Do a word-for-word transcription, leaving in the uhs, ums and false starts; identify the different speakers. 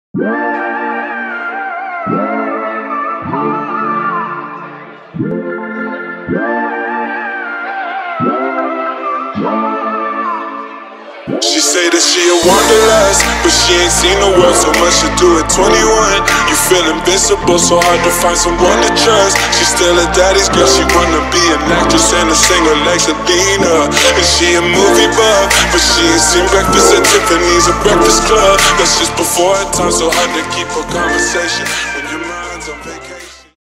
Speaker 1: She say that she a wanderlust, but she ain't seen the world so much to do at twenty-one. You feel invincible, so hard to find someone to trust. She still a daddy's girl, she wanna be an actress and a singer like Selena. And she a movie buff, but she ain't seen Breakfast at Tiffany's or Breakfast Club. That's just before her time, so hard to keep her conversation.